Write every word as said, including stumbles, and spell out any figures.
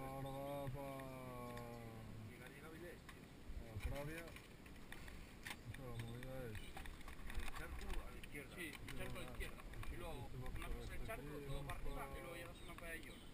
ahora va para... Llega, llega Vilés, tío. a Pravia. O sea, la movida es... El charco a la izquierda. Sí, el charco a la izquierda. Y luego una cosa el charco, todo para arriba y luego llegas a una playona.